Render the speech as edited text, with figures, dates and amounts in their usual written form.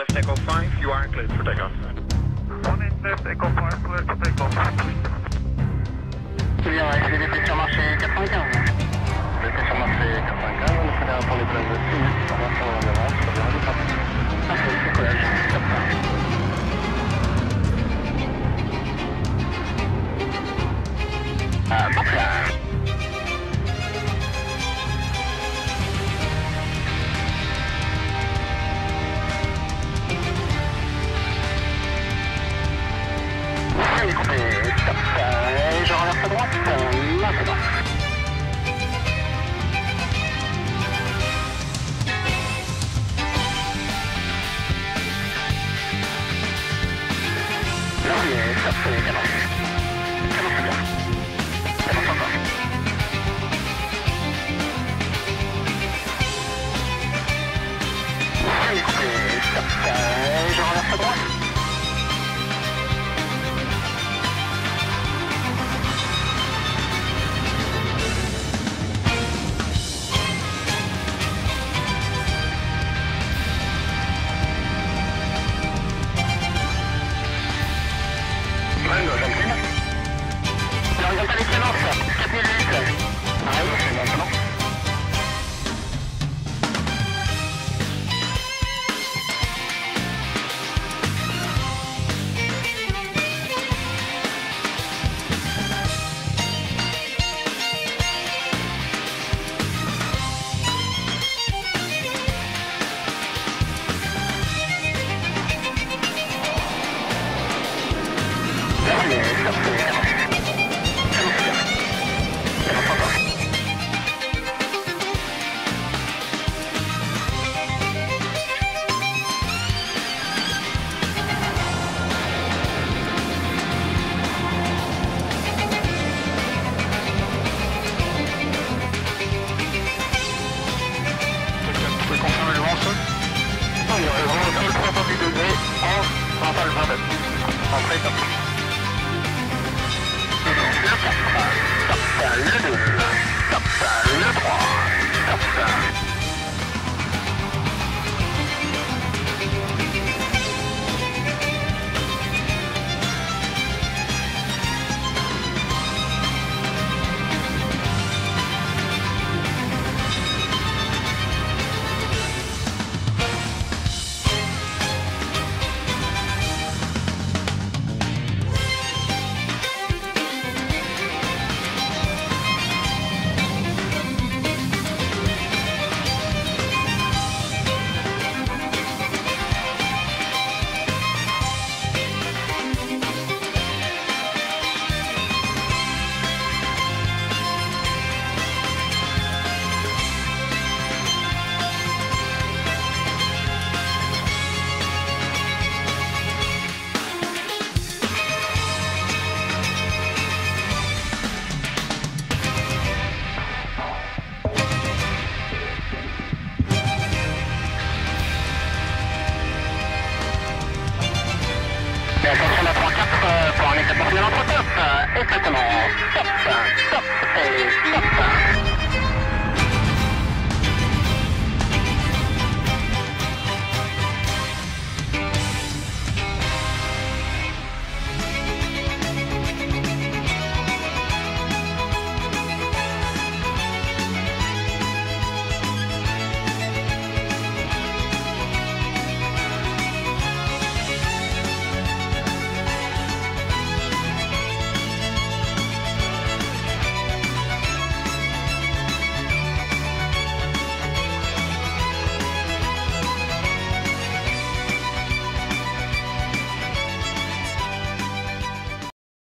left Echo 5, you are cleared for takeoff. 1 in left Echo 5, cleared for takeoff. Bien, c'est l'été sur marché 95. L'été sur marché 95, on est fédéré pour les places de 6 minutes, on va sur l'endurance, ça vient de partir. Parfait, c'est collage, top ça. Parfait. Écoutez, stop, je renverse à droite, maintenant. Là, oui, stop, c'est bien. Ça marche bien. Ça marche encore. Écoutez, stop, je renverse à droite. Attention à 3-4 pour un éclatement de l'entretien. Exactement. Stop, stop et stop.